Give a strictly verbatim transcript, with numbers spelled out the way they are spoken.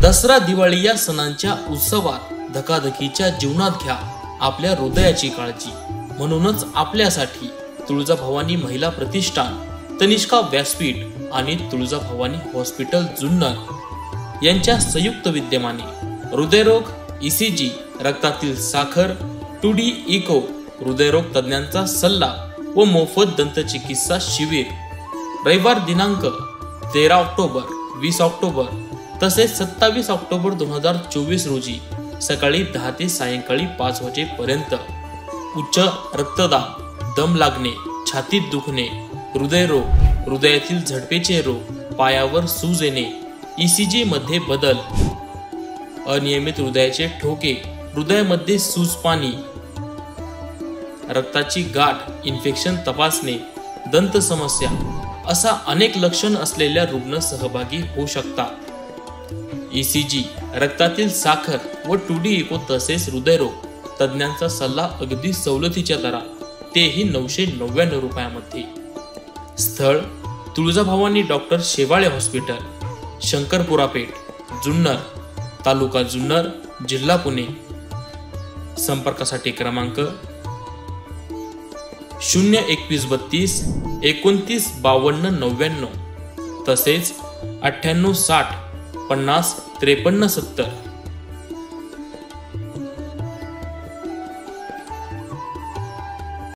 दसरा दिवाळी या सणांच्या उत्सवात धकाधकीच्या जीवनात घ्या आपल्या हृदयाची काळजी। म्हणूनच आपल्यासाठी तुळजाभवानी महिला प्रतिष्ठान, तनिष्का व्यासपीठ आणि तुळजाभवानी हॉस्पिटल जुन्नर यांच्या संयुक्त विद्यमाने हृदयरोग, ईसीजी, रक्तातील साखर, टू डी इको, हृदयरोग तज्ञांचा सल्ला व मोफत दंतचिकित्सा शिबिर रविवार दिनांक तेरा ऑक्टोबर, वीस ऑक्टोबर तसेच सत्तावीस ऑक्टोबर दोन हजार चोवीस रोजी सकाळी दहा ते सायंकाळी पाच वाजेपर्यंत। उच्च रक्तदाब, दम लागणे, छातीत दुखणे, हृदयरोग, हृदयातील झडपेचे रोग, पायावर सूज येणे, ईसीजी मध्ये बदल, अनियमित हृदयाचे ठोके, हृदयामध्ये सूज पाणी, रक्ताची गाठ, इन्फेक्शन तपासणे, दंत समस्या असा अनेक लक्षण असलेल्या रुग्ण सहभागी होऊ शकतात। ईसीजी, रक्तातील साखर व टू डी इको तसेच हृदयरोग तज्ञांचा सल्ला अगदी सवलतीच्या दरात, तेही नऊशे नव्याण्णव रुपयामध्ये। स्थळ तुळजाभवानी डॉक्टर शेवाळे हॉस्पिटल, शंकरपुरा पेठ, जुन्नर, तालुका जुन्नर, जिल्हा पुणे। संपर्कासाठी क्रमांक शून्य एकवीस बत्तीस एकोणतीस बावन्न नव्याण्णव तसेच अठ्ठ्याण्णव साठ पन्नास त्रेपन्न सत्तर।